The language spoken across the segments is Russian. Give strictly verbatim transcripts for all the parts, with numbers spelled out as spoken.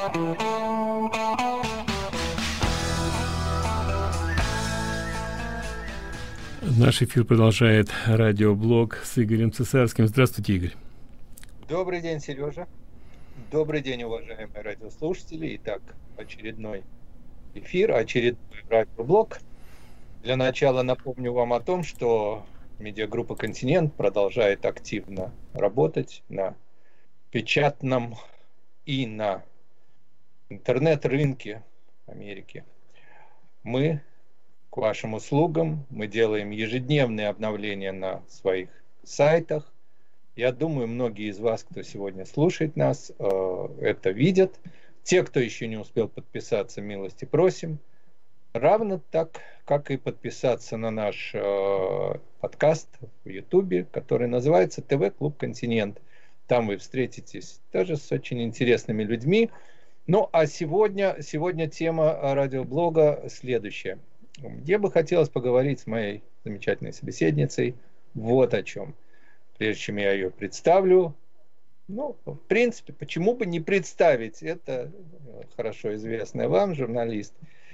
Наш эфир продолжает радиоблог с Игорем Цесарским. Здравствуйте, Игорь. Добрый день, Сережа. Добрый день, уважаемые радиослушатели. Итак, очередной эфир, очередной радиоблог. Для начала напомню вам о том, что медиагруппа «Континент» продолжает активно работать на печатном и на интернет-рынке Америки. Мы к вашим услугам, мы делаем ежедневные обновления на своих сайтах. Я думаю, многие из вас, кто сегодня слушает нас, это видят. Те, кто еще не успел подписаться, милости просим. Равно так, как и подписаться на наш подкаст в Ютубе, который называется ТВ-клуб «Континент». Там вы встретитесь тоже с очень интересными людьми. Ну, а сегодня, сегодня тема радиоблога следующая. Мне бы хотелось поговорить с моей замечательной собеседницей вот о чем. Прежде чем я ее представлю, ну, в принципе, почему бы не представить? Это хорошо известная вам журналист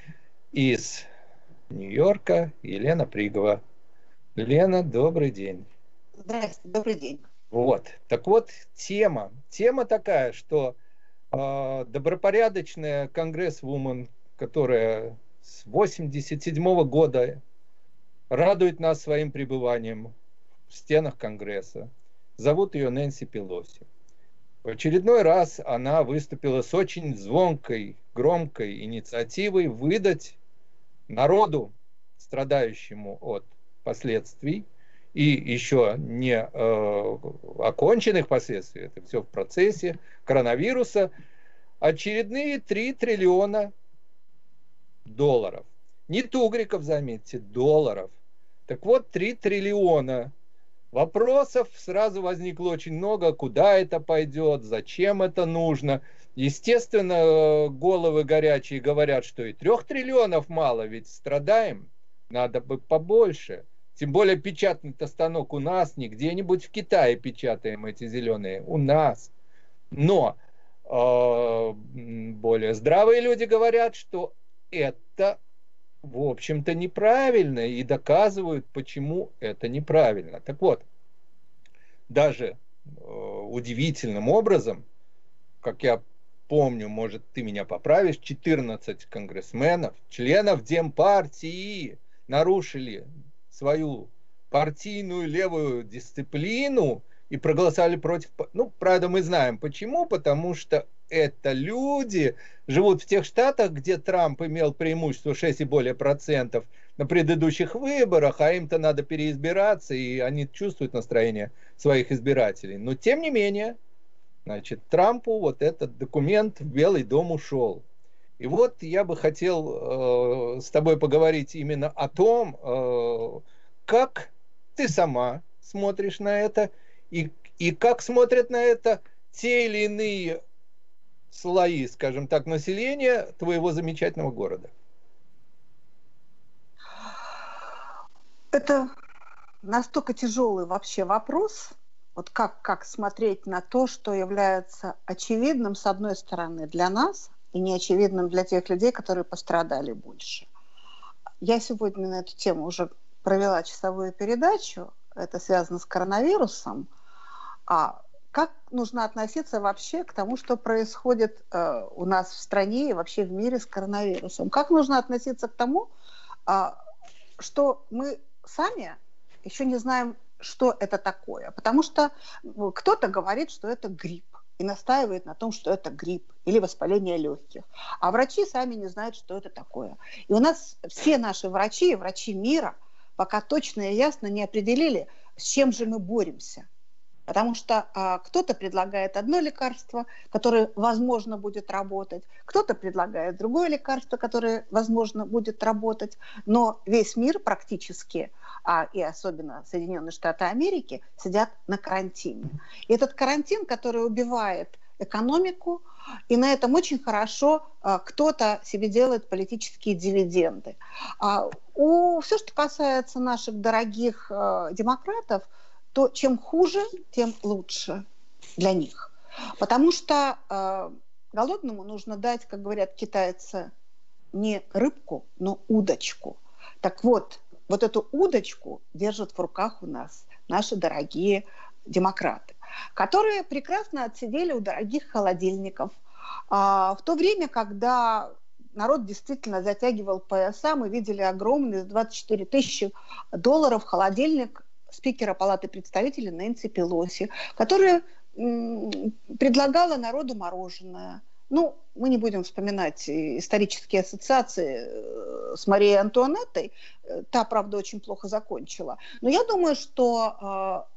из Нью-Йорка Елена Пригова. Лена, добрый день. Здравствуйте, добрый день. Вот, так вот, тема. Тема такая, что э, добропорядочная конгрессвумен, которая с восемьдесят седьмого года радует нас своим пребыванием в стенах Конгресса. Зовут ее Нэнси Пелоси. В очередной раз она выступила с очень звонкой, громкой инициативой выдать народу, страдающему от последствий и еще не э, оконченных последствий, это все в процессе коронавируса, очередные три триллиона долларов. Не тугриков, заметьте, долларов. Так вот, три триллиона. Вопросов сразу возникло очень много. Куда это пойдет? Зачем это нужно? Естественно, головы горячие говорят, что и трех триллионов мало, ведь страдаем. Надо бы побольше. Тем более печатный-то станок у нас, не где-нибудь в Китае печатаем эти зеленые. У нас. Но э, более здравые люди говорят, что это, в общем-то, неправильно, и доказывают, почему это неправильно. Так вот, даже э, удивительным образом, как я помню, может, ты меня поправишь, четырнадцать конгрессменов, членов Демпартии, нарушили свою партийную левую дисциплину и проголосовали против. Ну, правда, мы знаем почему, потому что это люди живут в тех штатах, где Трамп имел преимущество шесть и более процентов на предыдущих выборах, а им-то надо переизбираться, и они чувствуют настроение своих избирателей. Но тем не менее, значит, Трампу вот этот документ в Белый дом ушел. И вот я бы хотел э, с тобой поговорить именно о том, э, как ты сама смотришь на это, и, и как смотрят на это те или иные слои, скажем так, населения твоего замечательного города. Это настолько тяжелый вообще вопрос. Вот как, как смотреть на то, что является очевидным, с одной стороны, для нас, и неочевидным для тех людей, которые пострадали больше. Я сегодня на эту тему уже провела часовую передачу. Это связано с коронавирусом. А как нужно относиться вообще к тому, что происходит э, у нас в стране и вообще в мире с коронавирусом? Как нужно относиться к тому, э, что мы сами еще не знаем, что это такое? Потому что кто-то говорит, что это грипп, и настаивает на том, что это грипп или воспаление легких. А врачи сами не знают, что это такое. И у нас все наши врачи, врачи мира, пока точно и ясно не определили, с чем же мы боремся. Потому что а, кто-то предлагает одно лекарство, которое, возможно, будет работать, кто-то предлагает другое лекарство, которое, возможно, будет работать, но весь мир практически, а, и особенно Соединенные Штаты Америки, сидят на карантине. И этот карантин, который убивает экономику, и на этом очень хорошо а, кто-то себе делает политические дивиденды. А, у, все, что касается наших дорогих а, демократов, то чем хуже, тем лучше для них. Потому что э, голодному нужно дать, как говорят китайцы, не рыбку, но удочку. Так вот, вот эту удочку держат в руках у нас наши дорогие демократы, которые прекрасно отсидели у дорогих холодильников. А в то время, когда народ действительно затягивал пояса, мы видели огромный, двадцать четыре тысячи долларов холодильник спикера Палаты представителей Нэнси Пелоси, которая м- предлагала народу мороженое. Ну, мы не будем вспоминать исторические ассоциации с Марией Антуанеттой. Та, правда, очень плохо закончила. Но я думаю, что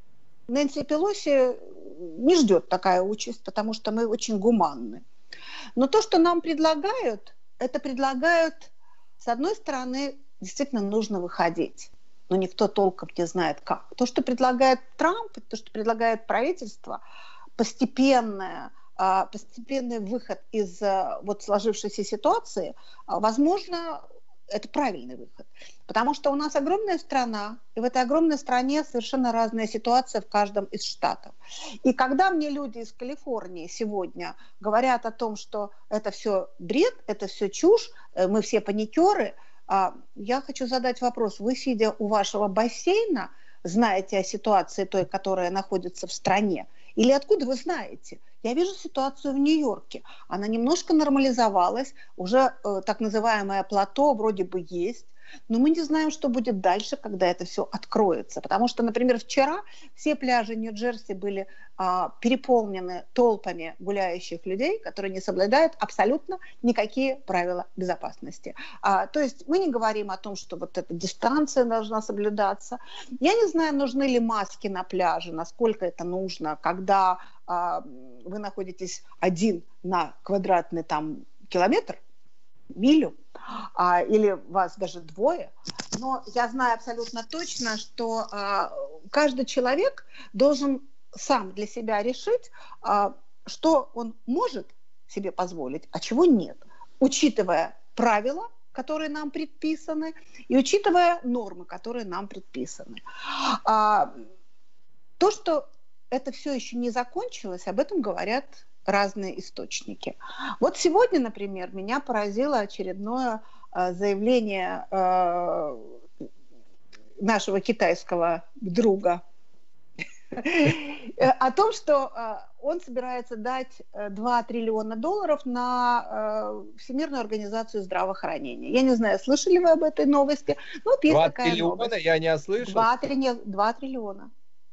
э, Нэнси Пелоси не ждет такая участь, потому что мы очень гуманны. Но то, что нам предлагают, это предлагают, с одной стороны, действительно нужно выходить. Но никто толком не знает, как. То, что предлагает Трамп, то, что предлагает правительство, постепенное, постепенный выход из вот сложившейся ситуации, возможно, это правильный выход. Потому что у нас огромная страна, и в этой огромной стране совершенно разная ситуация в каждом из штатов. И когда мне люди из Калифорнии сегодня говорят о том, что это все бред, это все чушь, мы все паникеры, я хочу задать вопрос. Вы, сидя у вашего бассейна, знаете о ситуации той, которая находится в стране? Или откуда вы знаете? Я вижу ситуацию в Нью-Йорке. Она немножко нормализовалась, уже э, так называемое плато вроде бы есть, но мы не знаем, что будет дальше, когда это все откроется. Потому что, например, вчера все пляжи Нью-Джерси были э, переполнены толпами гуляющих людей, которые не соблюдают абсолютно никакие правила безопасности. А, то есть мы не говорим о том, что вот эта дистанция должна соблюдаться. Я не знаю, нужны ли маски на пляже, насколько это нужно, когда а, вы находитесь один на квадратный там километр, милю, а, или вас даже двое, но я знаю абсолютно точно, что а, каждый человек должен сам для себя решить, а, что он может себе позволить, а чего нет, учитывая правила, которые нам предписаны, и учитывая нормы, которые нам предписаны. А, то, что это все еще не закончилось, об этом говорят разные источники. Вот сегодня, например, меня поразило очередное э, заявление э, нашего китайского друга о том, что э, он собирается дать два триллиона долларов на э, Всемирную организацию здравоохранения. Я не знаю, слышали вы об этой новости? Ну, вот есть такая триллиона? новость. Я не ослышал. два триллиона.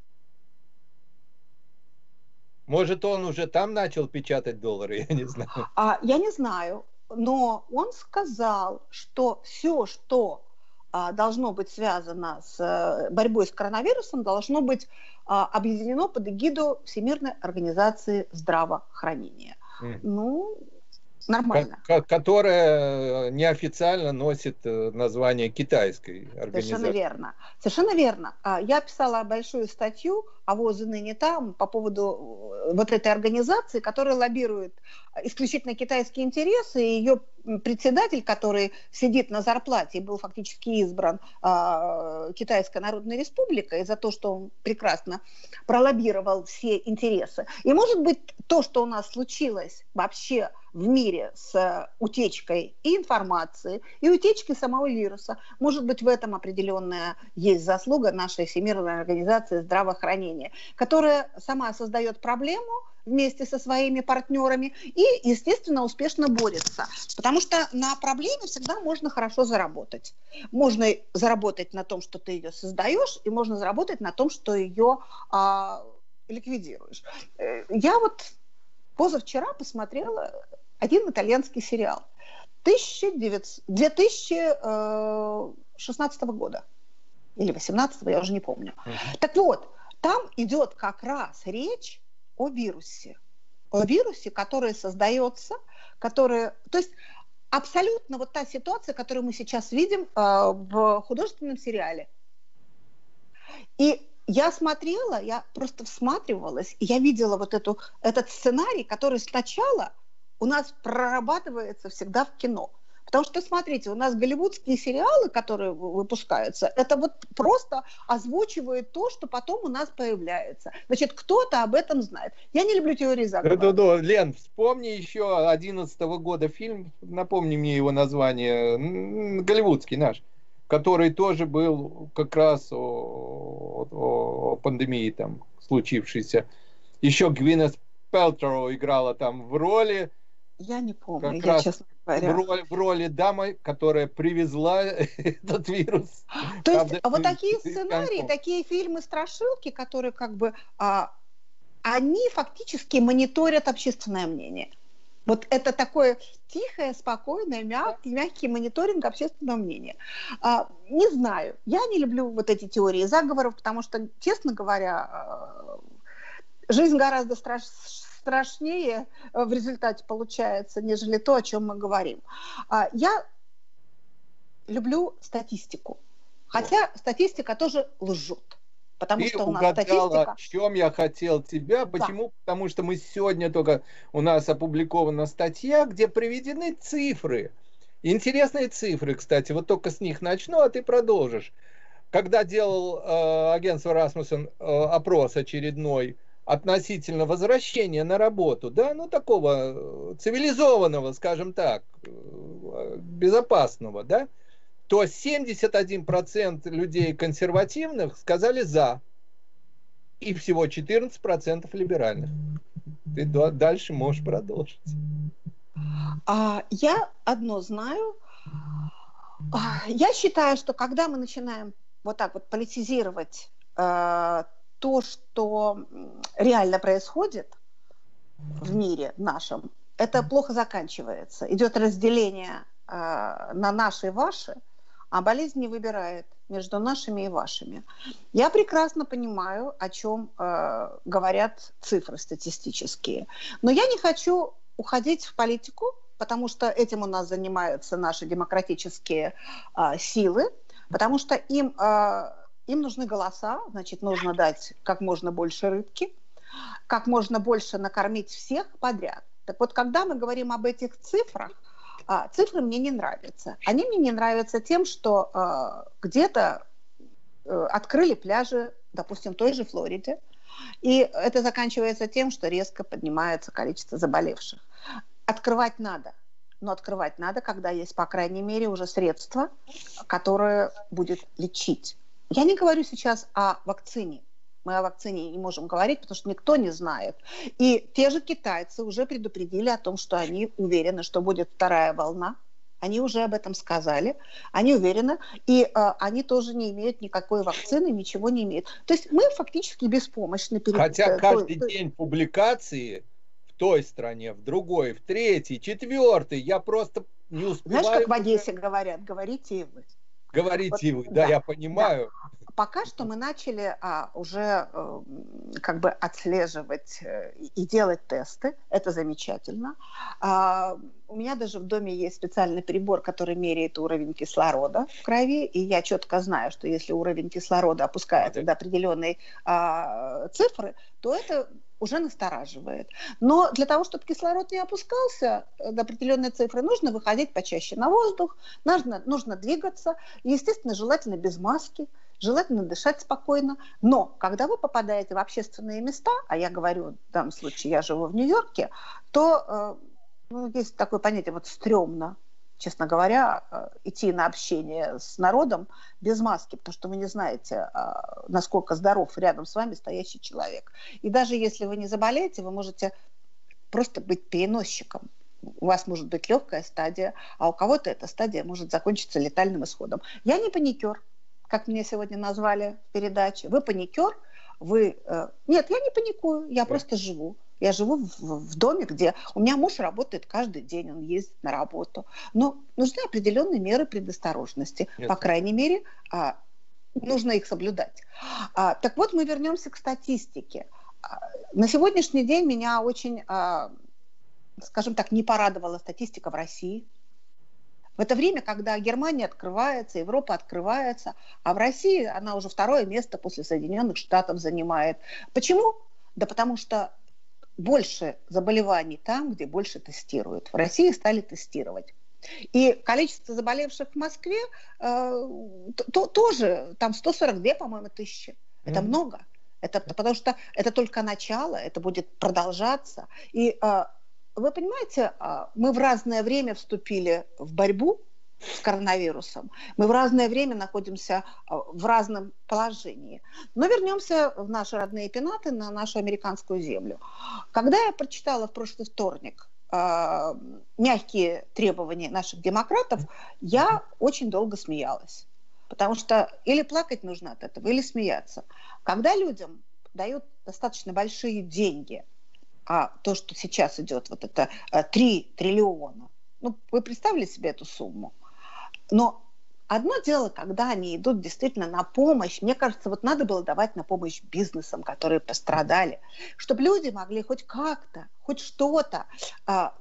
Может, он уже там начал печатать доллары, я не знаю. А, я не знаю, но он сказал, что все, что а, должно быть связано с а, борьбой с коронавирусом, должно быть а, объединено под эгиду Всемирной организации здравоохранения. Mm. Ну, нормально. Ко- которая неофициально носит название китайской организации. Совершенно верно. Совершенно верно. Я писала большую статью «А ВОЗ и ныне там» по поводу вот этой организации, которая лоббирует исключительно китайские интересы, и ее председатель, который сидит на зарплате и был фактически избран э, Китайской Народной Республикой за то, что он прекрасно пролоббировал все интересы. И, может быть, то, что у нас случилось вообще в мире с утечкой и информации, и утечкой самого вируса, может быть, в этом определенная есть заслуга нашей Всемирной организации здравоохранения, которая сама создает проблему вместе со своими партнерами и, естественно, успешно борется. Потому что на проблеме всегда можно хорошо заработать. Можно заработать на том, что ты ее создаешь, и можно заработать на том, что ее а, ликвидируешь. Я вот позавчера посмотрела один итальянский сериал две тысячи шестнадцатого года или восемнадцатого, я уже не помню. Uh-huh. Так вот, там идет как раз речь о вирусе. О вирусе, который создается, который... То есть абсолютно вот та ситуация, которую мы сейчас видим э, в художественном сериале. И я смотрела, я просто всматривалась, и я видела вот эту, этот сценарий, который сначала у нас прорабатывается всегда в кино. Потому что, смотрите, у нас голливудские сериалы, которые выпускаются, это вот просто озвучивает то, что потом у нас появляется. Значит, кто-то об этом знает. Я не люблю теории заговора. Да-да-да, Лен, вспомни еще одиннадцатого года фильм, напомни мне его название, голливудский наш, который тоже был как раз о, о, о пандемии там случившейся. Еще Гвинет Пэлтроу играла там в роли. Я не помню, как я, раз честно говоря. В роли, в роли дамы, которая привезла этот вирус. То есть Правда, вот такие сценарии, такие фильмы-страшилки, которые как бы, а, они фактически мониторят общественное мнение. Вот это такое тихое, спокойное, мягкий, мягкий мониторинг общественного мнения. А, не знаю, я не люблю вот эти теории заговоров, потому что, честно говоря, жизнь гораздо страшнее, страшнее в результате получается, нежели то, о чем мы говорим. Я люблю статистику, хотя статистика тоже лжет. Потому Ты что у нас угадала, статистика... о чем я хотел тебя. Почему? Да. Потому что мы сегодня только... У нас опубликована статья, где приведены цифры. Интересные цифры, кстати. Вот только с них начну, а ты продолжишь. Когда делал э, агентство Rasmussen э, опрос очередной относительно возвращения на работу, да, ну такого цивилизованного, скажем так, безопасного, да, то семьдесят один процент людей консервативных сказали «за», и всего четырнадцать процентов либеральных. Ты дальше можешь продолжить. А, я одно знаю. Я считаю, что когда мы начинаем вот так вот политизировать э, то, что реально происходит в мире нашем, это плохо заканчивается. Идет разделение э, на наши и ваши, а болезнь не выбирает между нашими и вашими. Я прекрасно понимаю, о чем э, говорят цифры статистические. Но я не хочу уходить в политику, потому что этим у нас занимаются наши демократические э, силы, потому что им, э, им нужны голоса, значит, нужно дать как можно больше рыбки, как можно больше накормить всех подряд. Так вот, когда мы говорим об этих цифрах, цифры мне не нравятся. Они мне не нравятся тем, что э, где-то э, открыли пляжи, допустим, в той же Флориде, и это заканчивается тем, что резко поднимается количество заболевших. Открывать надо, но открывать надо, когда есть, по крайней мере, уже средства, которое будет лечить. Я не говорю сейчас о вакцине. Мы о вакцине не можем говорить, потому что никто не знает. И те же китайцы уже предупредили о том, что они уверены, что будет вторая волна. Они уже об этом сказали. Они уверены. И э, они тоже не имеют никакой вакцины, ничего не имеют. То есть мы фактически беспомощны перед... Хотя каждый той, день публикации в той стране, в другой, в третьей, четвертой, я просто не успеваю... Знаешь, как в Одессе говорят, говорите и вы. Говорите вот, вы, да, да, я понимаю. Да. Пока что мы начали а, уже а, как бы отслеживать а, и делать тесты. Это замечательно. А, у меня даже в доме есть специальный прибор, который меряет уровень кислорода в крови. И я четко знаю, что если уровень кислорода опускается а, до определенной а, цифры, то это уже настораживает. Но для того, чтобы кислород не опускался до определенной цифры, нужно выходить почаще на воздух, нужно, нужно двигаться. Естественно, желательно без маски. Желательно дышать спокойно. Но когда вы попадаете в общественные места, а я говорю, в данном случае я живу в Нью-Йорке, то э, ну, есть такое понятие, вот стрёмно, честно говоря, э, идти на общение с народом без маски, потому что вы не знаете, э, насколько здоров рядом с вами стоящий человек. И даже если вы не заболеете, вы можете просто быть переносчиком. У вас может быть легкая стадия, а у кого-то эта стадия может закончиться летальным исходом. Я не паникер, как меня сегодня назвали в передаче. Вы паникер, вы... Э, нет, я не паникую, я просто живу. Я живу в, в доме, где у меня муж работает каждый день, он ездит на работу. Но нужны определенные меры предосторожности. Нет. По крайней мере, э, нужно их соблюдать. А, так вот, мы вернемся к статистике. А, на сегодняшний день меня очень, э, скажем так, не порадовала статистика в России. В это время, когда Германия открывается, Европа открывается, а в России она уже второе место после Соединенных Штатов занимает. Почему? Да потому что больше заболеваний там, где больше тестируют. В России стали тестировать. И количество заболевших в Москве э, то, тоже, там сто сорок две, по-моему, тысячи. Это mm-hmm. много. Это, потому что это только начало, это будет продолжаться. И э, вы понимаете, э, мы в разное время вступили в борьбу с коронавирусом. Мы в разное время находимся э, в разном положении. Но вернемся в наши родные пенаты, на нашу американскую землю. Когда я прочитала в прошлый вторник э, мягкие требования наших демократов, я очень долго смеялась. Потому что или плакать нужно от этого, или смеяться. Когда людям дают достаточно большие деньги, а то, что сейчас идет, вот это три триллиона, ну, вы представили себе эту сумму? Но одно дело, когда они идут действительно на помощь, мне кажется, вот надо было давать на помощь бизнесам, которые пострадали, чтобы люди могли хоть как-то, хоть что-то а,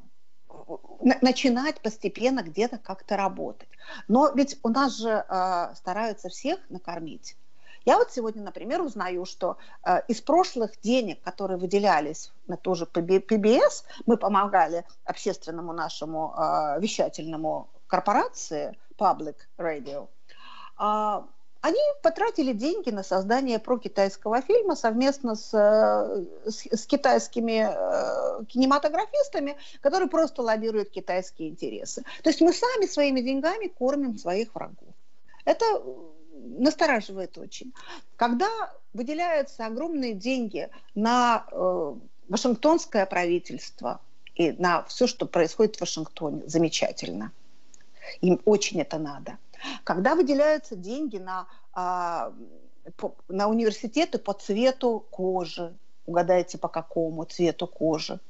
начинать постепенно где-то как-то работать. Но ведь у нас же э, стараются всех накормить. Я вот сегодня, например, узнаю, что э, из прошлых денег, которые выделялись на ту же пи би эс, мы помогали общественному нашему э, вещательному корпорации Public Radio, э, они потратили деньги на создание прокитайского фильма совместно с, с, с китайскими э, кинематографистами, которые просто лоббируют китайские интересы. То есть мы сами своими деньгами кормим своих врагов. Это настораживает очень. Когда выделяются огромные деньги на э, вашингтонское правительство и на все, что происходит в Вашингтоне, замечательно. Им очень это надо. Когда выделяются деньги на, а, по, на университеты по цвету кожи, угадайте, по какому цвету кожи.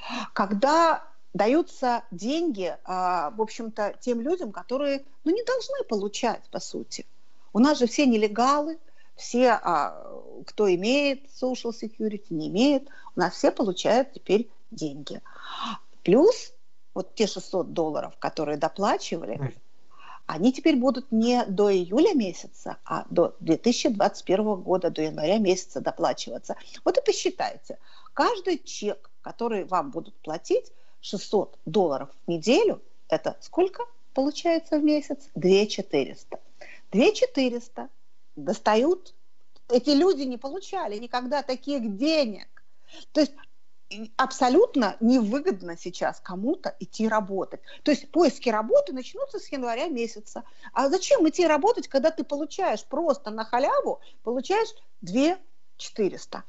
Когда даются деньги, а, в общем-то, тем людям, которые ну, не должны получать, по сути. У нас же все нелегалы, все, а, кто имеет social security, не имеет, у нас все получают теперь деньги. Плюс вот те шестьсот долларов, которые доплачивали, они теперь будут не до июля месяца, а до две тысячи двадцать первого года, до января месяца доплачиваться. Вот и посчитайте. Каждый чек, который вам будут платить, шестьсот долларов в неделю, это сколько получается в месяц? две тысячи четыреста. две тысячи четыреста достают. Эти люди не получали никогда таких денег. То есть абсолютно невыгодно сейчас кому-то идти работать. То есть поиски работы начнутся с января месяца. А зачем идти работать, когда ты получаешь просто на халяву, получаешь две тысячи четыреста?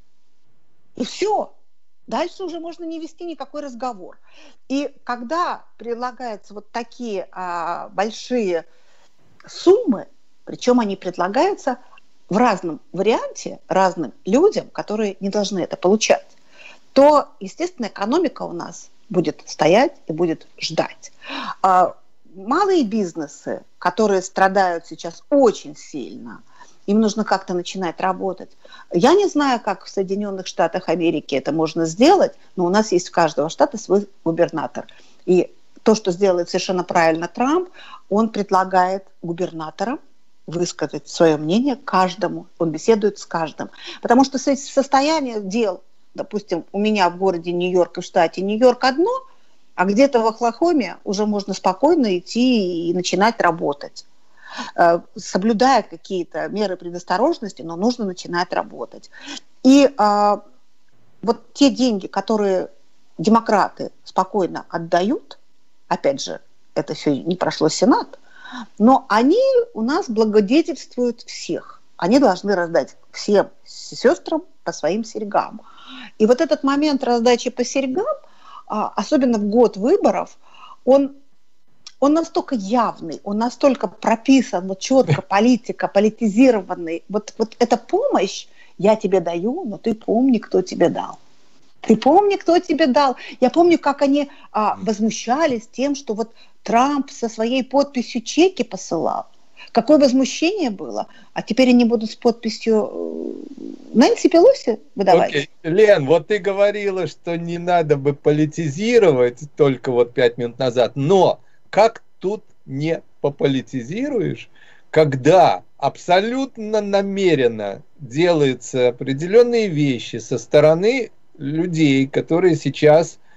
И все. Дальше уже можно не вести никакой разговор. И когда предлагаются вот такие а, большие суммы, причем они предлагаются в разном варианте разным людям, которые не должны это получать, то, естественно, экономика у нас будет стоять и будет ждать. Малые бизнесы, которые страдают сейчас очень сильно, им нужно как-то начинать работать. Я не знаю, как в Соединенных Штатах Америки это можно сделать, но у нас есть у каждого штата свой губернатор. И то, что сделает совершенно правильно Трамп, он предлагает губернаторам высказать свое мнение каждому, он беседует с каждым. Потому что состояние дел, допустим, у меня в городе Нью-Йорк и в штате Нью-Йорк одно, а где-то в Оклахоме уже можно спокойно идти и начинать работать, соблюдая какие-то меры предосторожности, но нужно начинать работать. И а, вот те деньги, которые демократы спокойно отдают, опять же, это все не прошло Сенат, но они у нас благодетельствуют всех. Они должны раздать всем сестрам по своим серьгам. И вот этот момент раздачи по серьгам, особенно в год выборов, он, он настолько явный, он настолько прописан, вот четко, политика, политизированный. Вот, вот эта помощь я тебе даю, но ты помни, кто тебе дал. Ты помни, кто тебе дал. Я помню, как они а, возмущались тем, что вот Трамп со своей подписью чеки посылал. Какое возмущение было. А теперь они будут с подписью Нэнси Пелоси выдавать. Okay. Лен, вот ты говорила, что не надо бы политизировать только вот пять минут назад. Но как тут не пополитизируешь, когда абсолютно намеренно делаются определенные вещи со стороны людей, которые сейчас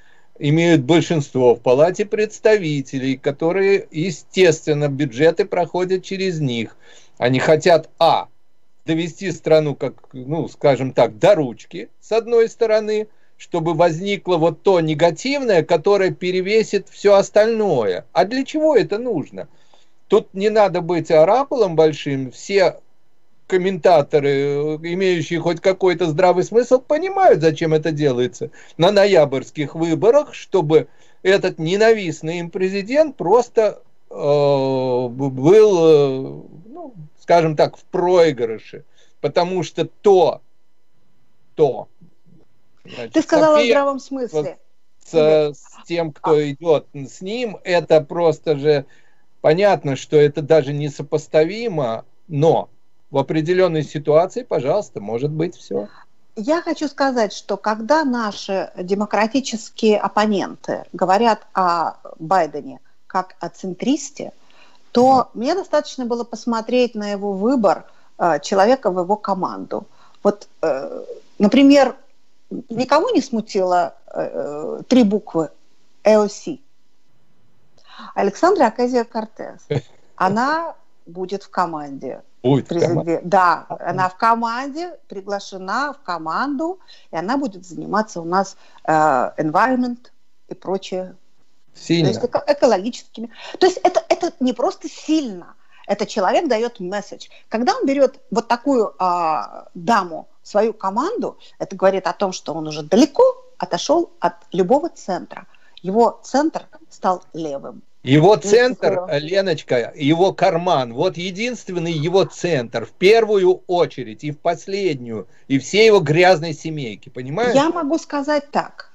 имеют большинство в Палате представителей, которые, естественно, бюджеты проходят через них. Они хотят, а, довести страну, как, ну, скажем так, до ручки, с одной стороны, чтобы возникло вот то негативное, которое перевесит все остальное. А для чего это нужно? Тут не надо быть оракулом большим, все комментаторы, имеющие хоть какой-то здравый смысл, понимают, зачем это делается на ноябрьских выборах, чтобы этот ненавистный им президент просто э, был, э, ну, скажем так, в проигрыше. Потому что то, то... Значит, Ты сказала София, в здравом смысле. С, с тем, кто а. идет с ним, это просто же понятно, что это даже несопоставимо, но в определенной ситуации, пожалуйста, может быть все. Я хочу сказать, что когда наши демократические оппоненты говорят о Байдене как о центристе, то mm. мне достаточно было посмотреть на его выбор э, человека в его команду. Вот, э, например, никого не смутило э, три буквы и о си. Александра Оказио-Кортес. Она будет в команде. Будет в команде. Да, она в команде, приглашена в команду, и она будет заниматься у нас э, environment и прочее. Сильно. То есть эко- экологическими. То есть это, это не просто сильно. Это человек дает месседж. Когда он берет вот такую э, даму в свою команду, это говорит о том, что он уже далеко отошел от любого центра. Его центр стал левым. Его центр, Леночка, его карман, вот единственный его центр, в первую очередь и в последнюю, и все его грязные семейки, понимаешь? Я могу сказать так,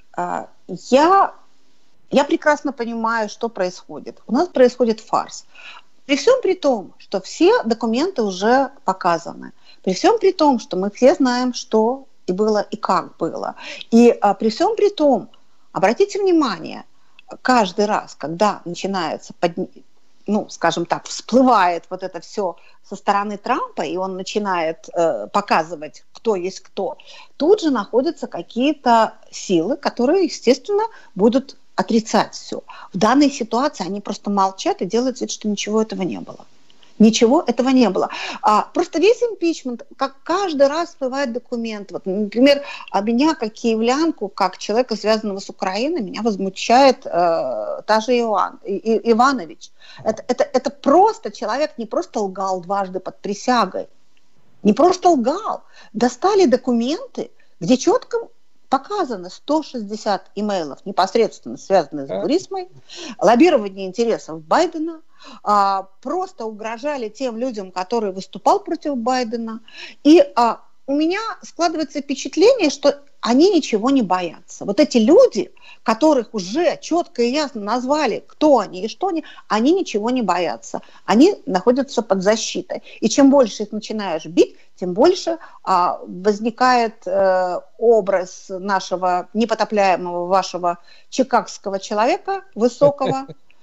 я, я прекрасно понимаю, что происходит. У нас происходит фарс. При всем при том, что все документы уже показаны, при всем при том, что мы все знаем, что и было, и как было, и при всем при том, обратите внимание, каждый раз, когда начинается, под, ну, скажем так, всплывает вот это все со стороны Трампа, и он начинает э, показывать, кто есть кто, тут же находятся какие-то силы, которые, естественно, будут отрицать все. В данной ситуации они просто молчат и делают вид, что ничего этого не было. Ничего этого не было. А, просто весь импичмент, как каждый раз всплывает документ. Вот, например, меня, как киевлянку, как человека, связанного с Украиной, меня возмущает э, та же Иван, и, и, Иванович. Это, это, это просто человек не просто лгал дважды под присягой, не просто лгал. Достали документы, где четко показано сто шестьдесят имейлов, непосредственно связанных с Бурисмой, лоббирование интересов Байдена, а, просто угрожали тем людям, которые выступал против Байдена. И а, у меня складывается впечатление, что они ничего не боятся. Вот эти люди, которых уже четко и ясно назвали, кто они и что они, они ничего не боятся. Они находятся под защитой. И чем больше их начинаешь бить, тем больше а, возникает э, образ нашего непотопляемого вашего чикагского человека, высокого,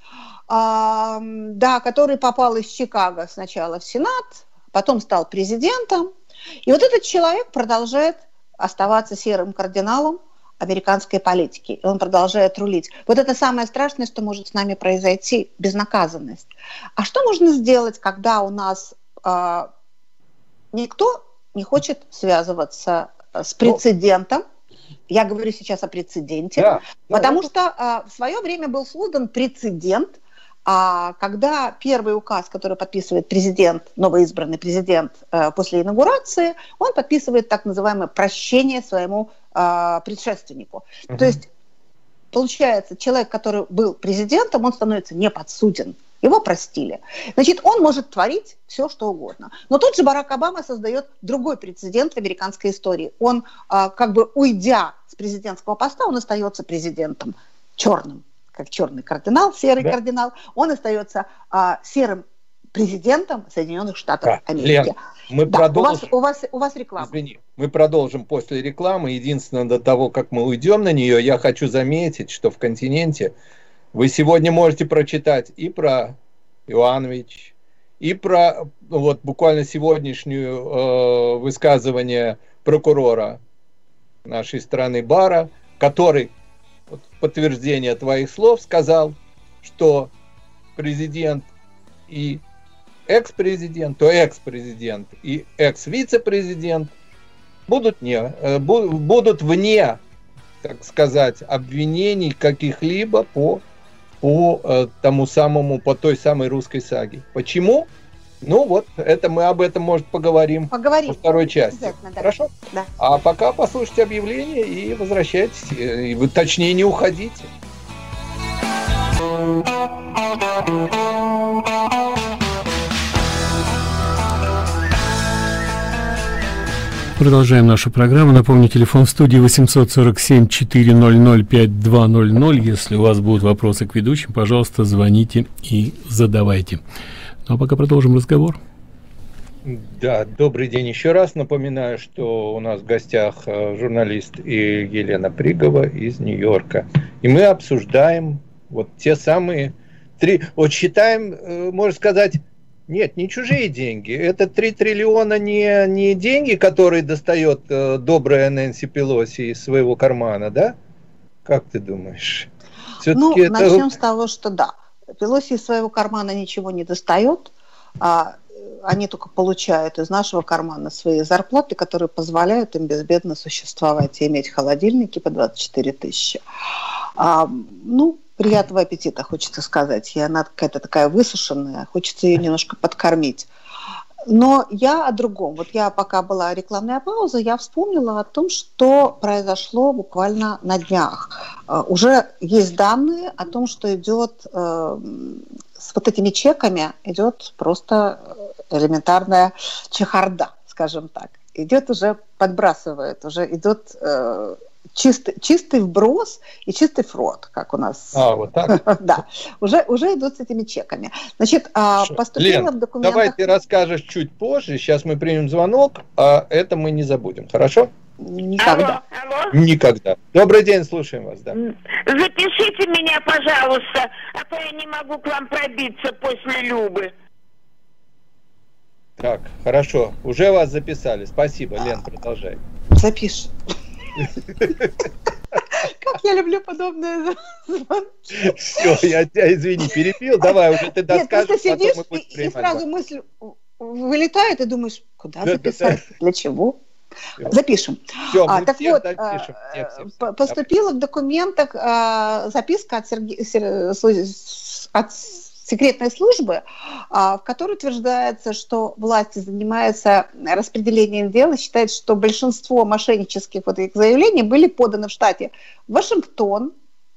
а, да, который попал из Чикаго сначала в Сенат, потом стал президентом. И вот этот человек продолжает оставаться серым кардиналом американской политики. И он продолжает рулить. Вот это самое страшное, что может с нами произойти, безнаказанность. А что можно сделать, когда у нас э, никто не хочет связываться с прецедентом? Я говорю сейчас о прецеденте. Да, потому да, что э, в свое время был создан прецедент, а когда первый указ, который подписывает президент, новоизбранный президент э, после инаугурации, он подписывает так называемое прощение своему э, предшественнику. Uh-huh. То есть, получается, человек, который был президентом, он становится неподсуден. Его простили. Значит, он может творить все, что угодно. Но тут же Барак Обама создает другой прецедент в американской истории. Он, э, как бы уйдя с президентского поста, он остается президентом черным. Как черный кардинал, серый да. кардинал, он остается а, серым президентом Соединенных Штатов да. Америки. Лен, мы да, продолжим. У вас, у вас, у вас реклама. Извини, мы продолжим после рекламы. Единственное, до того, как мы уйдем на нее, я хочу заметить, что в «Континенте» вы сегодня можете прочитать и про Иванович, и про вот буквально сегодняшнее э, высказывание прокурора нашей страны Барра, который вот в подтверждение твоих слов, сказал, что президент и экс-президент, то экс-президент и экс-вице-президент будут, не, будут вне, так сказать, обвинений каких-либо по, по тому самому, по той самой русской саге. Почему? Ну вот, это мы об этом, может, поговорим, поговорим. во второй части. Да. Хорошо? Да. А пока послушайте объявление и возвращайтесь, и вы, точнее, не уходите. Продолжаем нашу программу. Напомню, телефон в студии восемьсот сорок семь четыреста пятьдесят два ноль ноль. Если у вас будут вопросы к ведущим, пожалуйста, звоните и задавайте. Ну а пока продолжим разговор. Да, добрый день еще раз. Напоминаю, что у нас в гостях журналист и Елена Пригова из Нью-Йорка. И мы обсуждаем вот те самые три... Вот считаем, можно сказать... Нет, не чужие деньги. Это три триллиона не, не деньги, которые достает э, добрая Нэнси Пелоси из своего кармана, да? Как ты думаешь? Все-таки ну, это... начнем с того, что да. Пелоси из своего кармана ничего не достает, а они только получают из нашего кармана свои зарплаты, которые позволяют им безбедно существовать и иметь холодильники по двадцать четыре тысячи. А, ну, приятного аппетита, хочется сказать. И она какая-то такая высушенная, хочется ее немножко подкормить. Но я о другом. Вот я, пока была рекламная пауза, я вспомнила о том, что произошло буквально на днях. Uh, уже есть данные о том, что идет uh, с вот этими чеками, идет просто элементарная чехарда, скажем так. Идет уже, подбрасывает, уже идет... Uh, Чистый, чистый вброс и чистый фрод, как у нас. А, вот так? Да, уже, уже идут с этими чеками. Значит, поступило в документах... давай ты расскажешь чуть позже, сейчас мы примем звонок, а это мы не забудем, хорошо? Никогда. Алло, алло. Никогда. Добрый день, слушаем вас, да. Запишите меня, пожалуйста, а то я не могу к вам пробиться после Любы. Так, хорошо, уже вас записали, спасибо, Лен, продолжай. Запиши. Как я люблю подобное звонки. Все, я тебя, извини, перебил. Давай уже ты доскажешь, потом мы будем принимать. И сразу мысль вылетает, и думаешь, куда записать, для чего? Запишем. Все, а, так вот, запишем. Поступила в документах записка от, Серге... от секретной службы, в которой утверждается, что власти занимаются распределением дел и считает, что большинство мошеннических вот этих заявлений были поданы в штате Вашингтон,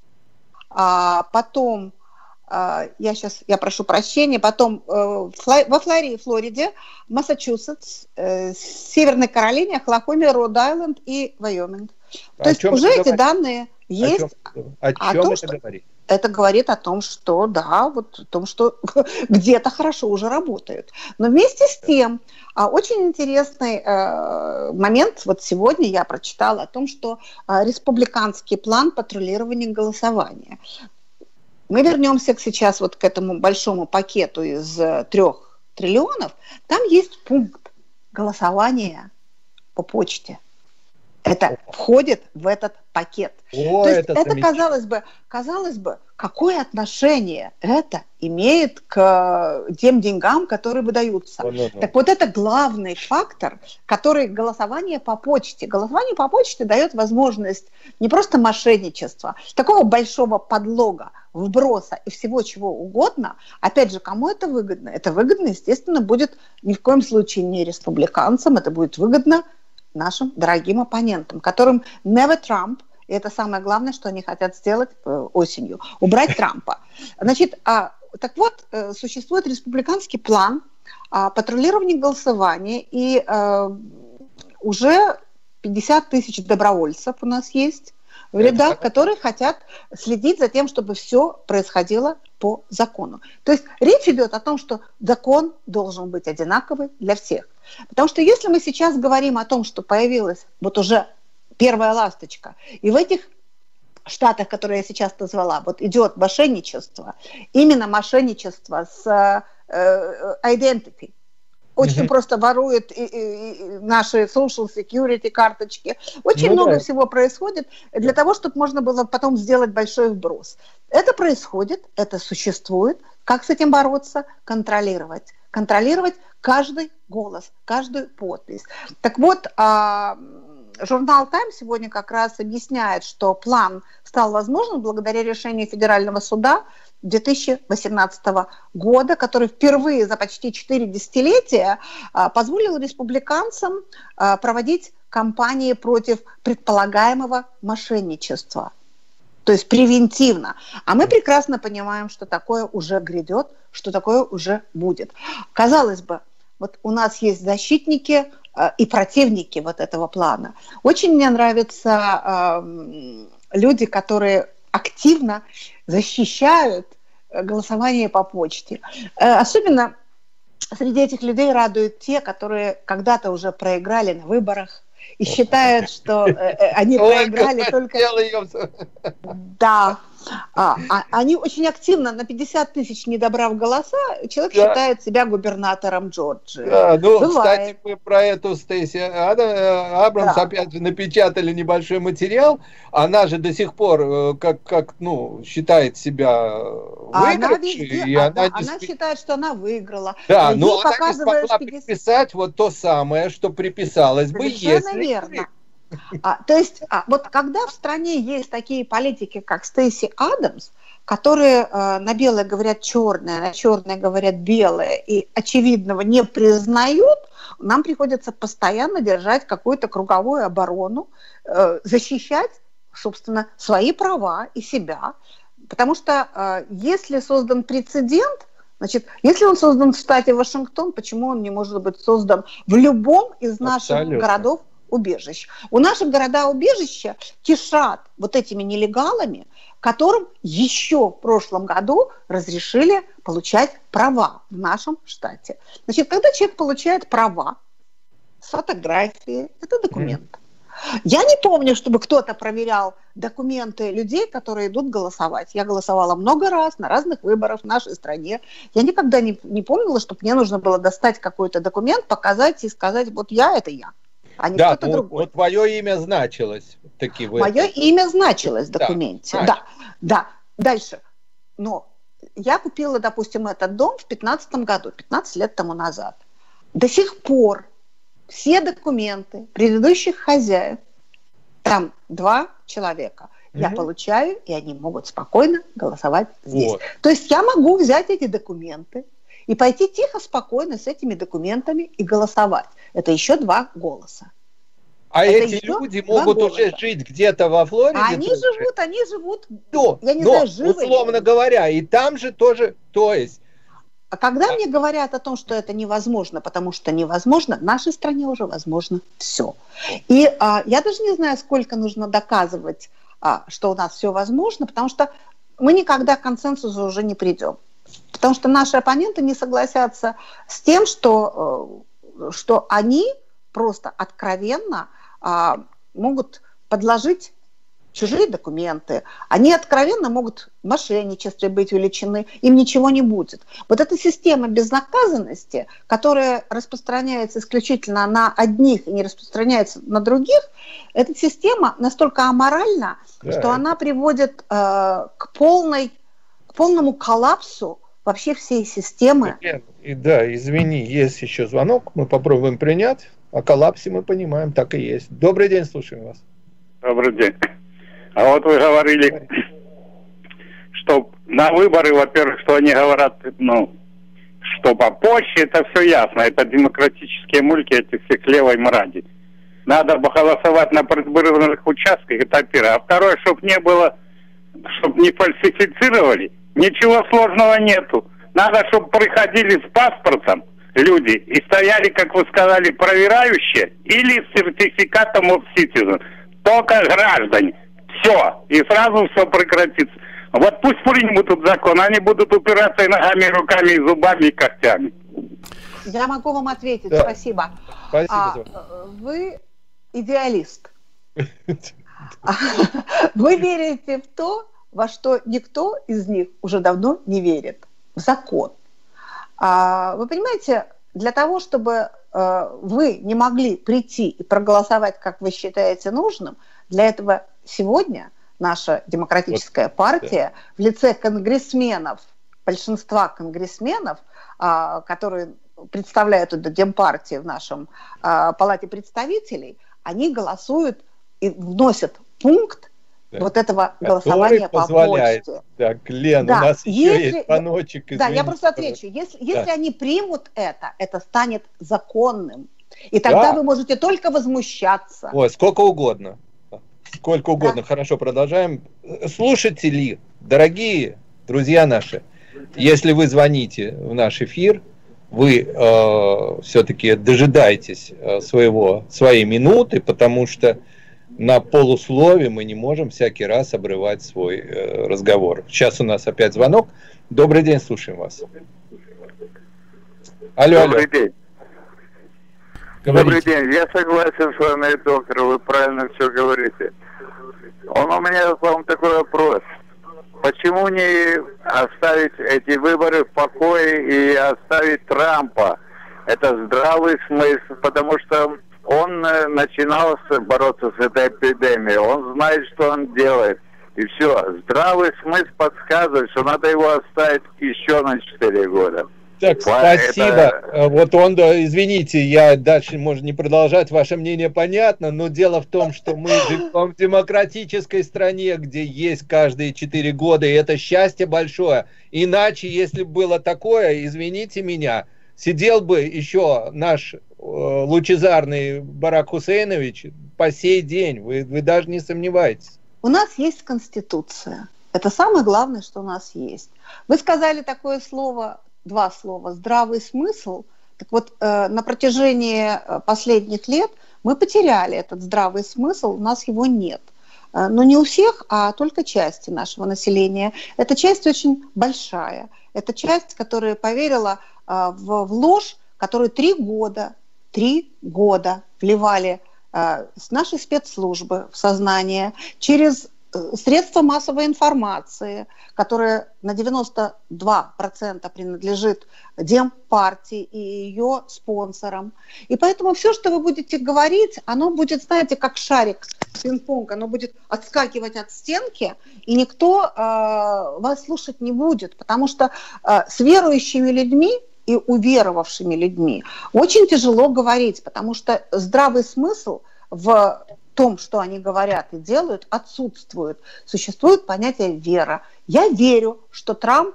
а потом, я сейчас, я прошу прощения, потом во Флориде, Флориде, Массачусетс, Северной Каролине, Оклахоме, Род-Айленд и Вайоминг. То есть уже эти данные есть. О чем это говорит? Это говорит о том, что да, вот о том, что где-то хорошо уже работают. Но вместе с тем, очень интересный э, момент, вот сегодня я прочитала о том, что э, республиканский план патрулирования голосования. Мы вернемся сейчас вот к этому большому пакету из э, трех триллионов. Там есть пункт голосования по почте. Это входит в этот пакет. О, То есть это, это казалось бы, казалось бы, какое отношение это имеет к тем деньгам, которые выдаются. О, ну, ну. Так вот это главный фактор, который голосование по почте. Голосование по почте дает возможность не просто мошенничества, такого большого подлога, вброса и всего чего угодно. Опять же, кому это выгодно? Это выгодно, естественно, будет ни в коем случае не республиканцам, это будет выгодно нашим дорогим оппонентам, которым never Trump, и это самое главное, что они хотят сделать осенью, убрать Трампа. Значит, а, так вот, существует республиканский план а, патрулирования голосования, и а, уже пятьдесят тысяч добровольцев у нас есть в рядах, которые хотят следить за тем, чтобы все происходило по закону. То есть речь идет о том, что закон должен быть одинаковый для всех. Потому что если мы сейчас говорим о том, что появилась вот уже первая ласточка, и в этих штатах, которые я сейчас назвала, вот идет мошенничество, именно мошенничество с э, identity, очень Мгм. просто ворует и- и- и наши social security карточки. Очень Ну много да. всего происходит для того, чтобы можно было потом сделать большой вброс. Это происходит, это существует. Как с этим бороться? Контролировать. Контролировать каждый голос, каждую подпись. Так вот, а, журнал «Тайм» сегодня как раз объясняет, что план стал возможным благодаря решению Федерального суда две тысячи восемнадцатого года, который впервые за почти четыре десятилетия а, позволил республиканцам а, проводить кампании против предполагаемого мошенничества. То есть превентивно. А мы прекрасно понимаем, что такое уже грядет, что такое уже будет. Казалось бы, вот у нас есть защитники э, и противники вот этого плана. Очень мне нравятся э, люди, которые активно защищают голосование по почте. Э, особенно среди этих людей радуют те, которые когда-то уже проиграли на выборах и считают, что э, они проиграли только... Да. А, а, они очень активно, на пятьдесят тысяч не добрав голоса, человек Да. считает себя губернатором Джорджии. Да, ну, Бывает. кстати, мы про эту Стейси Абрамс Да. опять же напечатали небольшой материал. Она же до сих пор, э, как, как ну, считает себя А она выигравшей. везде, и а, она, да, не она спи- считает, что она выиграла. Да, Ей но она не показываешь смогла пятьдесят приписать вот то самое, что приписалось бы, Совершенно если... верно. А, то есть, а, вот когда в стране есть такие политики, как Стейси Адамс, которые э, на белое говорят черное, на черное говорят белое, и очевидного не признают, нам приходится постоянно держать какую-то круговую оборону, э, защищать, собственно, свои права и себя. Потому что э, если создан прецедент, значит, если он создан в штате Вашингтон, почему он не может быть создан в любом из наших Абсолютно. городов убежищ? У наших города-убежища кишат вот этими нелегалами, которым еще в прошлом году разрешили получать права в нашем штате. Значит, когда человек получает права с фотографией, это документ. Mm. Я не помню, чтобы кто-то проверял документы людей, которые идут голосовать. Я голосовала много раз на разных выборах в нашей стране. Я никогда не, не помнила, чтобы мне нужно было достать какой-то документ, показать и сказать, вот я – это я. А не Да, кто-то ну, другой. вот твое имя значилось. Таки в Мое этом. имя значилось в документе. Да, Да, да. Дальше. Но я купила, допустим, этот дом в пятнадцатом году, пятнадцать лет тому назад. До сих пор все документы предыдущих хозяев, там два человека, mm-hmm. я получаю, и они могут спокойно голосовать здесь. Вот. То есть я могу взять эти документы и пойти тихо, спокойно с этими документами и голосовать. Это еще два голоса. А это эти люди могут голоса. уже жить где-то во Флориде? А они живут, они живут, но, я не но, знаю, живы. условно говоря, и там же тоже, то есть... А когда а... мне говорят о том, что это невозможно, потому что невозможно, в нашей стране уже возможно все. И а, я даже не знаю, сколько нужно доказывать, а, что у нас все возможно, потому что мы никогда к консенсусу уже не придем. Потому что наши оппоненты не согласятся с тем, что, что они просто откровенно а, могут подложить чужие документы. Они откровенно могут в мошенничестве быть увлечены, им ничего не будет. Вот эта система безнаказанности, которая распространяется исключительно на одних и не распространяется на других, эта система настолько аморальна, да, что это... она приводит э, к, полной, к полному коллапсу вообще всей системы. И да, извини, есть еще звонок, мы попробуем принять. О коллапсе мы понимаем, так и есть. Добрый день, слушаем вас. Добрый день. А вот вы говорили, что на выборы, во-первых, что они говорят, ну, что по почте, это все ясно, это демократические мульки этих всех левой мрази. Надо бы голосовать на предвыборных участках, это первое. А второе, чтобы не было, чтобы не фальсифицировали. Ничего сложного нету. Надо, чтобы приходили с паспортом люди и стояли, как вы сказали, проверяющие или с сертификатом of citizen. Только граждане. Все. И сразу все прекратится. Вот пусть примут этот закон, они будут упираться и ногами, и руками, и зубами, и когтями. Я могу вам ответить, да. Спасибо. Спасибо. А, вы идеалист. Вы верите в то, во что никто из них уже давно не верит. В закон. А, вы понимаете, для того, чтобы э, вы не могли прийти и проголосовать, как вы считаете нужным, для этого сегодня наша демократическая партия в лице конгрессменов, большинства конгрессменов, э, которые представляют эту демпартию в нашем э, палате представителей, они голосуют и вносят пункт да. вот этого голосования по почте. Так, Лен, да. у нас если, еще есть звоночек. Да, я просто отвечу. Если, если да. они примут это, это станет законным. И тогда да. вы можете только возмущаться. Ой, сколько угодно. Сколько угодно. Да. Хорошо, продолжаем. Слушатели, дорогие друзья наши, если вы звоните в наш эфир, вы э, все-таки дожидаетесь э, своего, своей минуты, потому что на полуслове мы не можем всякий раз обрывать свой э, разговор. Сейчас у нас опять звонок. Добрый день, слушаем вас. Алло, Добрый алло. день. Говорите. Добрый день. Я согласен с вами, доктор, вы правильно все говорите. Он, у меня к вам такой вопрос. Почему не оставить эти выборы в покое и оставить Трампа? Это здравый смысл, потому что он начинал бороться с этой эпидемией, он знает, что он делает. И все, здравый смысл подсказывает, что надо его оставить еще на четыре года. Так, спасибо. Это... Вот он, да, извините, я дальше, может, не продолжать, ваше мнение понятно, но дело в том, что мы живем в демократической стране, где есть каждые четыре года, и это счастье большое. Иначе, если было такое, извините меня, сидел бы еще наш э, лучезарный Барак Хусейнович по сей день, вы, вы даже не сомневаетесь. У нас есть Конституция. Это самое главное, что у нас есть. Вы сказали такое слово... Два слова «здравый смысл». Так вот, э, на протяжении последних лет мы потеряли этот здравый смысл, у нас его нет. Э, но не у всех, а только части нашего населения. Эта часть очень большая. Это часть, которая поверила э, в, в ложь, которую три года, три года вливали э, с нашей спецслужбы в сознание через средства массовой информации, которая на девяносто два процента принадлежит Демпартии и ее спонсорам. И поэтому все, что вы будете говорить, оно будет, знаете, как шарик пинг-понг, оно будет отскакивать от стенки, и никто э, вас слушать не будет, потому что э, с верующими людьми и уверовавшими людьми очень тяжело говорить, потому что здравый смысл в том, что они говорят и делают, отсутствует. Существует понятие вера. Я верю, что Трамп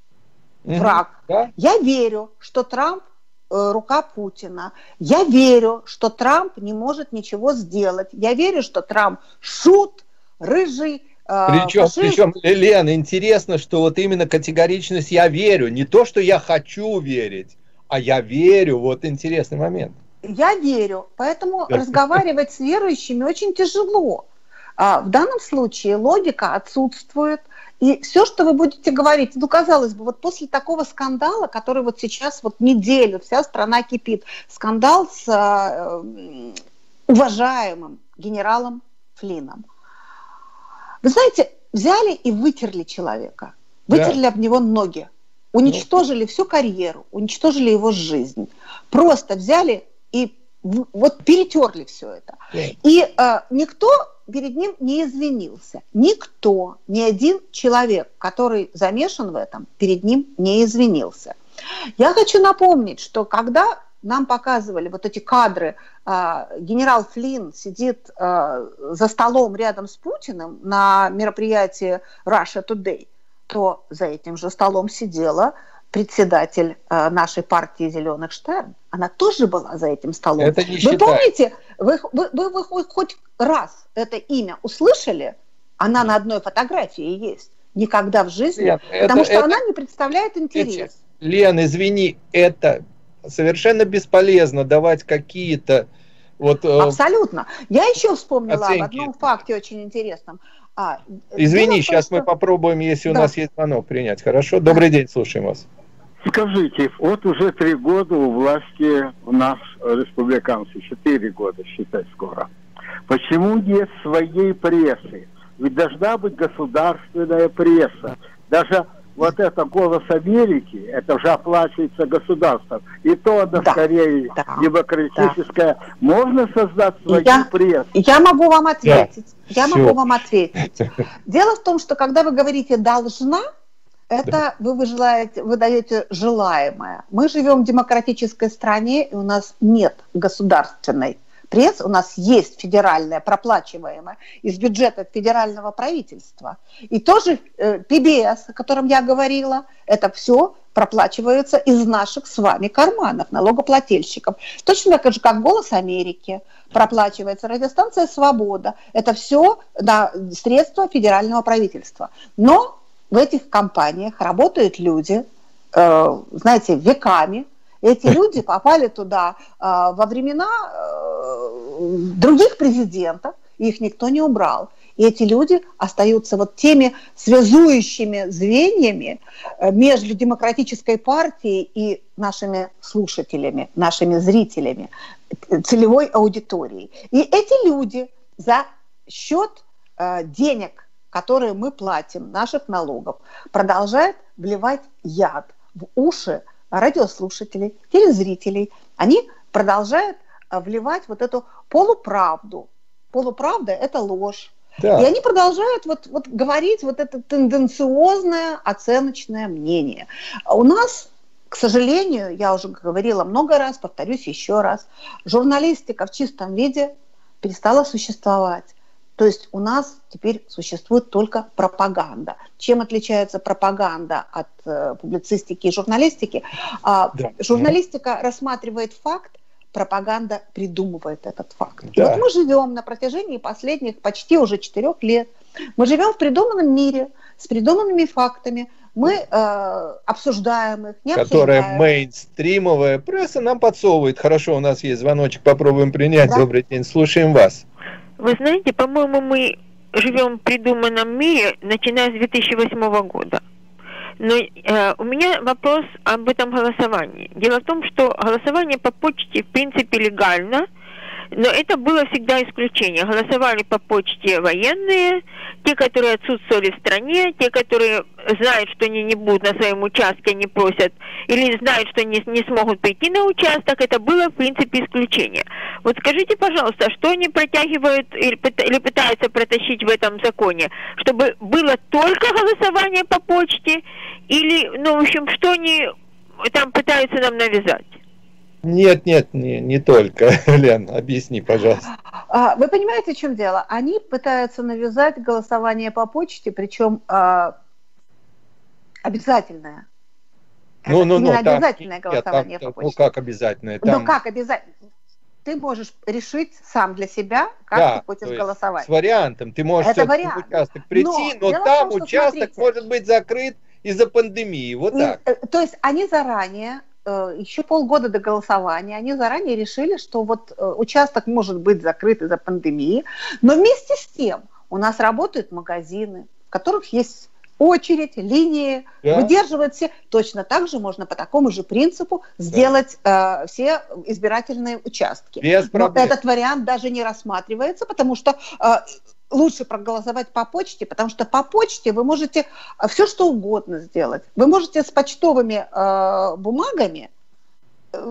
враг. Mm-hmm. Да? Я верю, что Трамп э, рука Путина. Я верю, что Трамп не может ничего сделать. Я верю, что Трамп шут, рыжий, э, причем, причем, Лена, интересно, что вот именно категоричность «я верю», не то, что я хочу верить, а я верю. Вот интересный момент. Я верю, поэтому разговаривать с верующими очень тяжело. А в данном случае логика отсутствует, и все, что вы будете говорить, ну, казалось бы, вот после такого скандала, который вот сейчас вот неделю вся страна кипит, скандал с э, уважаемым генералом Флинном. Вы знаете, взяли и вытерли человека, вытерли да. об него ноги, уничтожили всю карьеру, уничтожили его жизнь, просто взяли и вот перетерли все это. Yeah. И э, никто перед ним не извинился. Никто, ни один человек, который замешан в этом, перед ним не извинился. Я хочу напомнить, что когда нам показывали вот эти кадры, э, генерал Флинн сидит э, за столом рядом с Путиным на мероприятии Russia Today, то за этим же столом сидела председатель э, нашей партии «Зеленых» Штерн. Она тоже была за этим столом. Это не вы считает. Помните, вы, вы, вы, вы хоть раз это имя услышали? Она на одной фотографии есть. Никогда в жизни. Лен, потому это, что это, она не представляет интерес. Лен, извини, это совершенно бесполезно давать какие-то... Вот, абсолютно. Я еще вспомнила оценки. Об одном факте очень интересном. А, извини, сейчас что... мы попробуем, если да. у нас есть звонок, принять. Хорошо? Добрый да. день, слушаем вас. Скажите, вот уже три года у власти у нас республиканцы, четыре года, считай, скоро. Почему нет своей прессы? Ведь должна быть государственная пресса. Даже вот это «Голос Америки», это же оплачивается государством. И то она да, скорее да, демократическая. Да. Можно создать свою я, прессу? Я могу вам ответить. Да. Я Все. могу вам ответить. Дело в том, что когда вы говорите «должна», это да. вы, вы, желаете, вы даете желаемое. Мы живем в демократической стране, и у нас нет государственной пресс, у нас есть федеральная, проплачиваемая из бюджета федерального правительства. И тоже э, пи би эс, о котором я говорила, это все проплачивается из наших с вами карманов, налогоплательщиков. Точно так же, как «Голос Америки» проплачивается, радиостанция «Свобода». Это все да, средства федерального правительства. Но в этих компаниях работают люди, э, знаете, веками. Эти люди попали туда э, во времена э, других президентов, и их никто не убрал. И эти люди остаются вот теми связующими звеньями э, между демократической партией и нашими слушателями, нашими зрителями, целевой аудиторией. И эти люди за счет э, денег, которые мы платим, наших налогов, продолжают вливать яд в уши радиослушателей, телезрителей. Они продолжают вливать вот эту полуправду. Полуправда – это ложь. Да. И они продолжают вот, вот говорить вот это тенденциозное оценочное мнение. У нас, к сожалению, я уже говорила много раз, повторюсь еще раз, журналистика в чистом виде перестала существовать. То есть у нас теперь существует только пропаганда. Чем отличается пропаганда от э, публицистики и журналистики? А, да. Журналистика рассматривает факт, пропаганда придумывает этот факт. Да. Вот мы живем на протяжении последних почти уже четырех лет. Мы живем в придуманном мире с придуманными фактами. Мы э, обсуждаем их, не Которая обсуждаем. Мейнстримовая пресса нам подсовывает. Хорошо, у нас есть звоночек, попробуем принять. Да. Добрый день, слушаем вас. Вы знаете, по-моему, мы живем в придуманном мире, начиная с две тысячи восьмого года. Но э, у меня вопрос об этом голосовании. Дело в том, что голосование по почте в принципе легально, но это было всегда исключение. Голосовали по почте военные, те, которые отсутствовали в стране, те, которые знают, что они не будут на своем участке, они просят, или знают, что они не смогут прийти на участок, это было, в принципе, исключение. Вот скажите, пожалуйста, что они протягивают или, или пытаются протащить в этом законе? Чтобы было только голосование по почте, или, ну, в общем, что они там пытаются нам навязать? Нет, нет, не, не только. Лен, объясни, пожалуйста. Вы понимаете, в чем дело? Они пытаются навязать голосование по почте, причем а, обязательное. Ну, Это ну, не ну, обязательное там, голосование нет, там, по почте. Ну, как обязательное? Там... Ну, как обязательно? Ты можешь решить сам для себя, как да, ты хочешь голосовать. С вариантом. Ты можешь это вариант. в участок прийти, но, но там том, участок смотрите, может быть закрыт из-за пандемии. Вот так. То есть они заранее, еще полгода до голосования, они заранее решили, что вот участок может быть закрыт из-за пандемии, но вместе с тем у нас работают магазины, в которых есть очередь, линии, да. выдерживают все. Точно так же можно по такому же принципу сделать да. э, все избирательные участки. Без Но этот вариант даже не рассматривается, потому что э, лучше проголосовать по почте, потому что по почте вы можете все что угодно сделать. Вы можете с почтовыми э, бумагами э,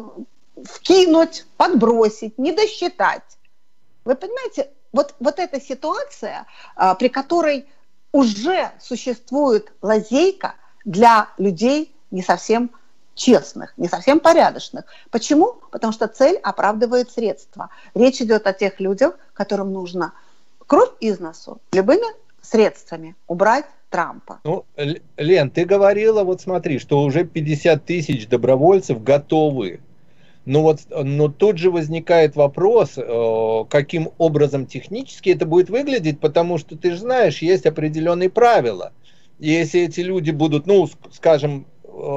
вкинуть, подбросить, не досчитать. Вы понимаете, вот, вот эта ситуация, э, при которой уже существует лазейка для людей не совсем честных, не совсем порядочных. Почему? Потому что цель оправдывает средства. Речь идет о тех людях, которым нужно кровь из носу, любыми средствами убрать Трампа. Ну, Лен, ты говорила, вот смотри, что уже пятьдесят тысяч добровольцев готовы. Ну вот, но тут же возникает вопрос, каким образом технически это будет выглядеть, потому что ты же знаешь, есть определенные правила. И если эти люди будут, ну, скажем,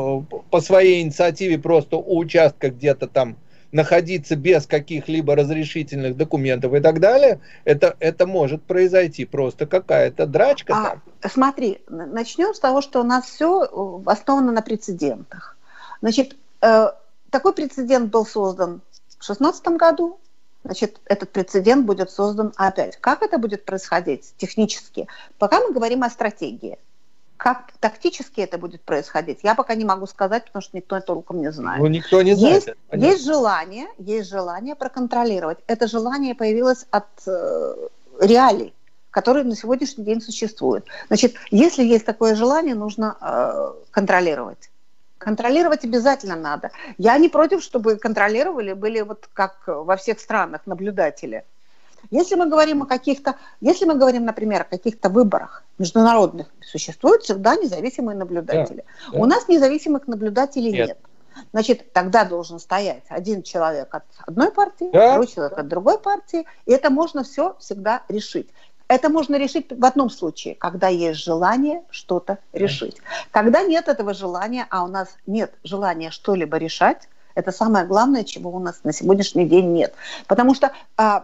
по своей инициативе просто у участка где-то там находиться без каких-либо разрешительных документов и так далее, это, это может произойти просто какая-то драчка а, там. Смотри, начнем с того, что у нас все основано на прецедентах. Значит, такой прецедент был создан в две тысячи шестнадцатом году, значит, этот прецедент будет создан опять. Как это будет происходить технически? Пока мы говорим о стратегии. Как тактически это будет происходить, я пока не могу сказать, потому что никто толком не знает. Ну, никто не знает. Есть, есть желание, есть желание проконтролировать. Это желание появилось от э, реалий, которые на сегодняшний день существуют. Значит, если есть такое желание, нужно э, контролировать. Контролировать обязательно надо. Я не против, чтобы контролировали, были вот как во всех странах наблюдатели. Если мы говорим о каких-то, если мы говорим, например, о каких-то выборах международных, существуют всегда независимые наблюдатели. Да, да. У нас независимых наблюдателей нет. нет. Значит, тогда должен стоять один человек от одной партии, да. второй человек от другой партии, и это можно все всегда решить. Это можно решить в одном случае, когда есть желание что-то да. решить. Когда нет этого желания, а у нас нет желания что-либо решать, это самое главное, чего у нас на сегодняшний день нет. Потому что а,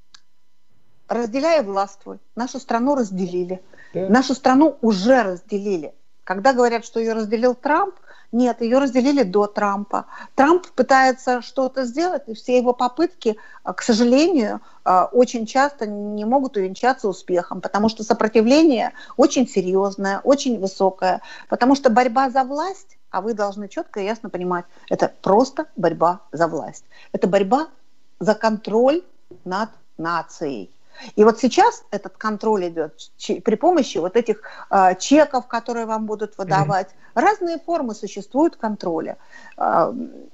разделяя властвуй, нашу страну разделили. Да. Нашу страну уже разделили. Когда говорят, что ее разделил Трамп, нет, ее разделили до Трампа. Трамп пытается что-то сделать, и все его попытки, к сожалению, очень часто не могут увенчаться успехом, потому что сопротивление очень серьезное, очень высокое, потому что борьба за власть, а вы должны четко и ясно понимать, это просто борьба за власть. Это борьба за контроль над нацией. И вот сейчас этот контроль идет при помощи вот этих э, чеков, которые вам будут выдавать. Mm-hmm. Разные формы существуют контроля. Э,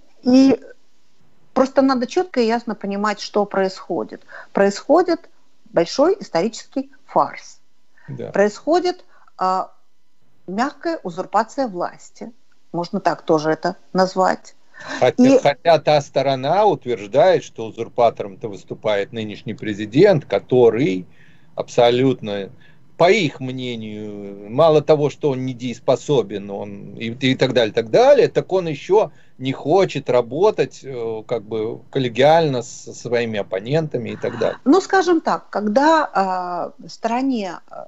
и просто надо четко и ясно понимать, что происходит. Происходит большой исторический фарс. Yeah. Происходит э, мягкая узурпация власти. Можно так тоже это назвать. Хотя, и... хотя та сторона утверждает, что узурпатором-то выступает нынешний президент, который абсолютно, по их мнению, мало того, что он недееспособен, он и, и так далее, так далее, так он еще не хочет работать как бы коллегиально со своими оппонентами и так далее. Ну, скажем так, когда э, стороне э,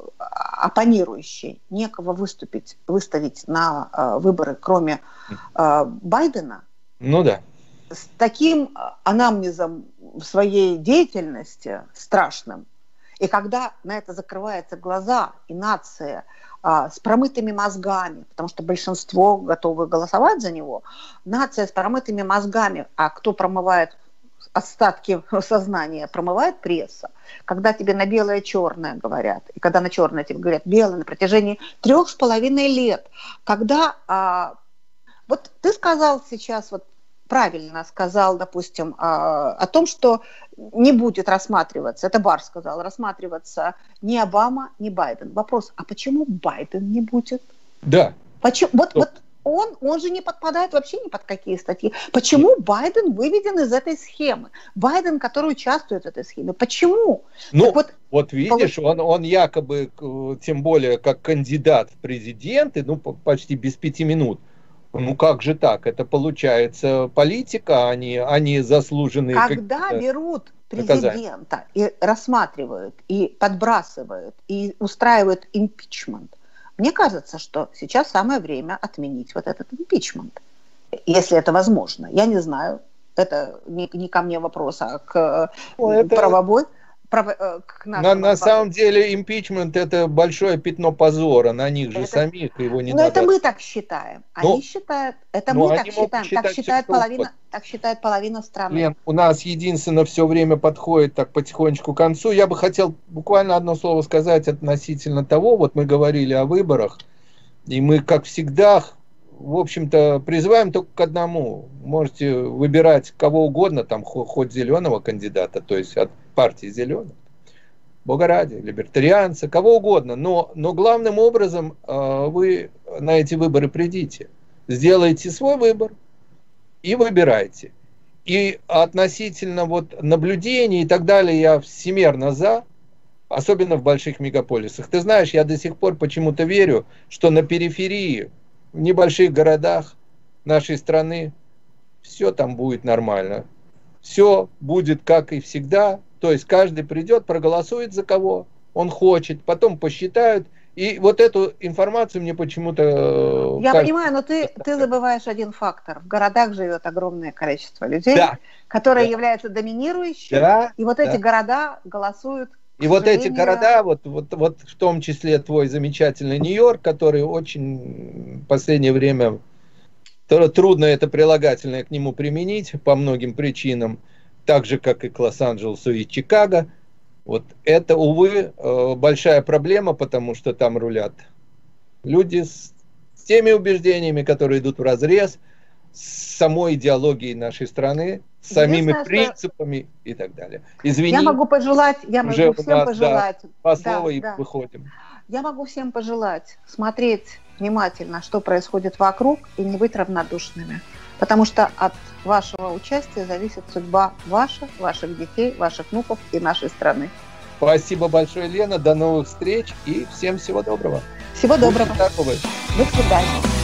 оппонирующей некого выступить, выставить на э, выборы, кроме э, Байдена, ну да. с таким анамнезом в своей деятельности страшным, и когда на это закрываются глаза, и нация а, с промытыми мозгами, потому что большинство готовы голосовать за него, нация с промытыми мозгами, а кто промывает остатки сознания, промывает пресса, когда тебе на белое черное говорят, и когда на черное тебе говорят белое на протяжении трех с половиной лет, когда а, вот ты сказал сейчас, вот правильно сказал, допустим, а, о том, что не будет рассматриваться, это Барр сказал, рассматриваться ни Обама, ни Байден. Вопрос, а почему Байден не будет? Да. Почему? Вот, вот он, он же не подпадает вообще ни под какие статьи. Почему Нет. Байден выведен из этой схемы? Байден, который участвует в этой схеме. Почему? Ну, вот, вот видишь, он, он якобы, тем более как кандидат в президенты, ну, почти без пяти минут. Ну как же так? Это получается политика, а не, а не заслуженные... Когда берут президента наказания. И рассматривают, и подбрасывают, и устраивают импичмент, мне кажется, что сейчас самое время отменить вот этот импичмент, если это возможно. Я не знаю, это не, не ко мне вопрос, а к ну, это... правовой. Право, к на, на самом деле импичмент это большое пятно позора на них же это, самих, его не но надо. Это мы так считаем. Они но, считают, это мы так считаем, так считает половина, так считает половина страны. Лен, у нас единственно все время подходит так потихонечку к концу. Я бы хотел буквально одно слово сказать относительно того, вот мы говорили о выборах, и мы, как всегда, в общем-то, призываем только к одному. Можете выбирать кого угодно, там хоть зеленого кандидата, то есть от партии зеленых, бога ради, либертарианца, кого угодно. Но, но главным образом э, вы на эти выборы придите, сделайте свой выбор и выбирайте. И относительно вот наблюдений и так далее я всемерно за, особенно в больших мегаполисах. Ты знаешь, я до сих пор почему-то верю, что на периферии, в небольших городах нашей страны все там будет нормально. Все будет как и всегда. То есть каждый придет, проголосует за кого он хочет, потом посчитают. И вот эту информацию мне почему-то... Я кажется, понимаю, но ты, ты забываешь один фактор. В городах живет огромное количество людей, да, которые да. являются доминирующими. Да, и вот да. эти города голосуют И вот эти города, вот, вот, вот в том числе твой замечательный Нью-Йорк, который очень в последнее время трудно это прилагательное к нему применить по многим причинам, так же, как и к Лос-Анджелесу и Чикаго. Вот это, увы, большая проблема, потому что там рулят люди с теми убеждениями, которые идут вразрез с самой идеологией нашей страны, с самими принципами что... и так далее. Извини. Я могу пожелать, я могу уже всем нас, пожелать. Да, по слову да, и да. выходим. Я могу всем пожелать смотреть внимательно, что происходит вокруг, и не быть равнодушными. Потому что от вашего участия зависит судьба ваша, ваших детей, ваших внуков и нашей страны. Спасибо большое, Лена. До новых встреч и всем всего доброго. Всего доброго. Будьте здоровы. До свидания.